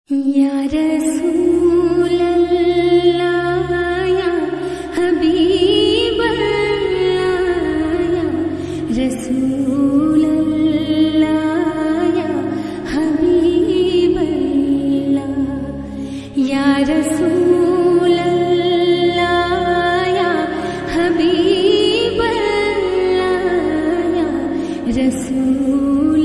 या रसूल अल्लाह या हबीब अल्लाह या रसूल अल्लाह या हबीब अल्लाह या रसूल अल्लाह या हबीब अल्लाह या रसूल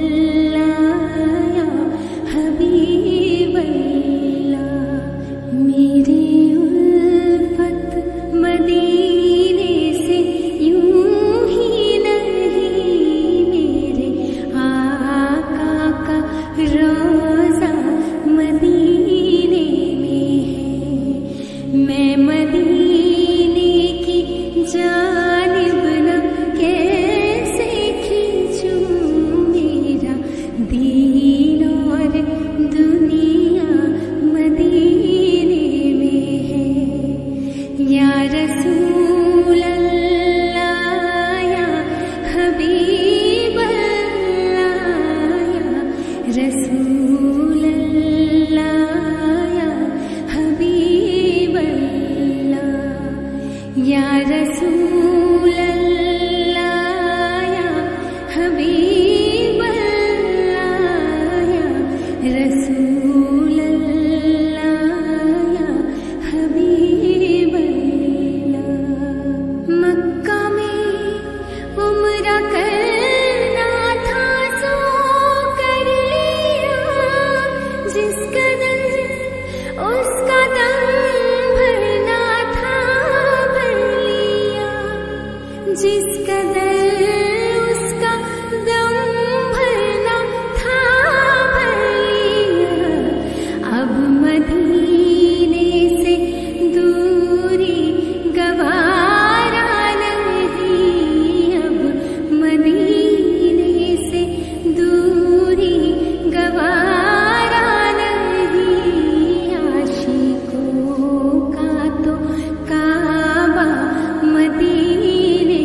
मैं मदीने की जानिब न कैसे खींचूं, मेरा दीन और दुनिया मदीने में है। या रसूल अल्लाह या हबीब अल्लाह या रसूल या रसूल अल्लाह या हबीब अल्लाह या रसूल अल्लाह या हबीब अल्लाह। मक्का में उम्रा करना था सो कर लिया, जिस कदर उसका दम जिस कदर उसका दम भरना था भर लिया। अब मदीने से दूरी गवारा नहीं, अब मदीने से दूरी गवारा नहीं। आशिकों का तो काबा मदीने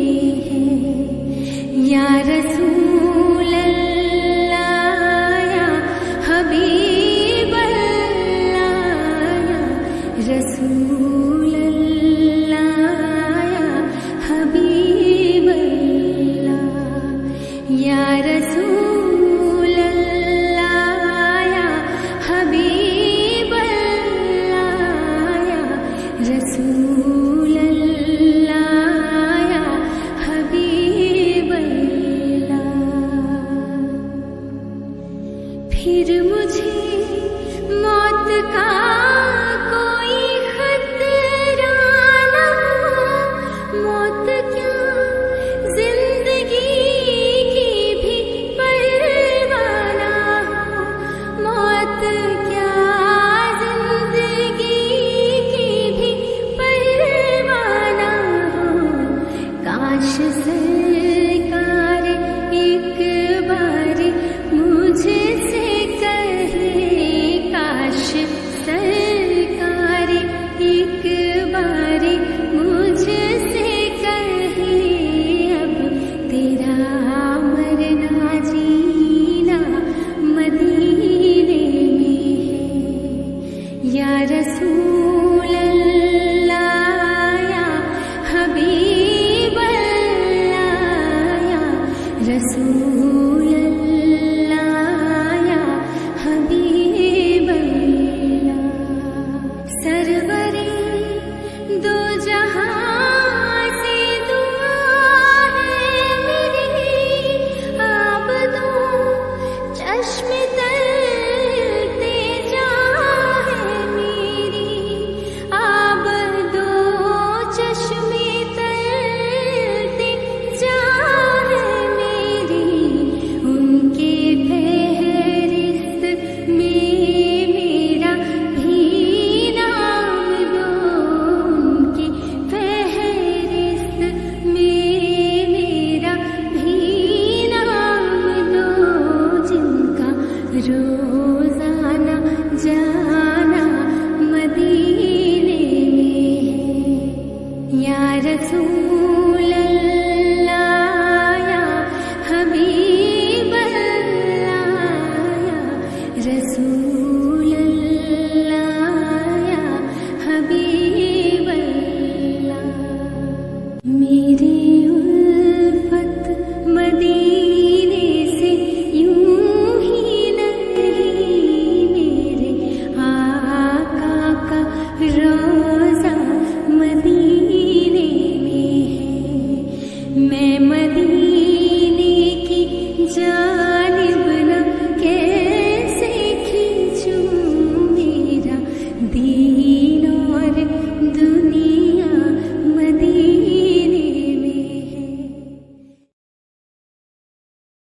या रसूल अल्लाह या हबीब अल्लाह या रसूल अल्लाह या हबीब अल्लाह। या रसूल अल्लाह या हबीब अल्लाह या रसूल अल्लाह या हबीब। फिर मुझे मौत का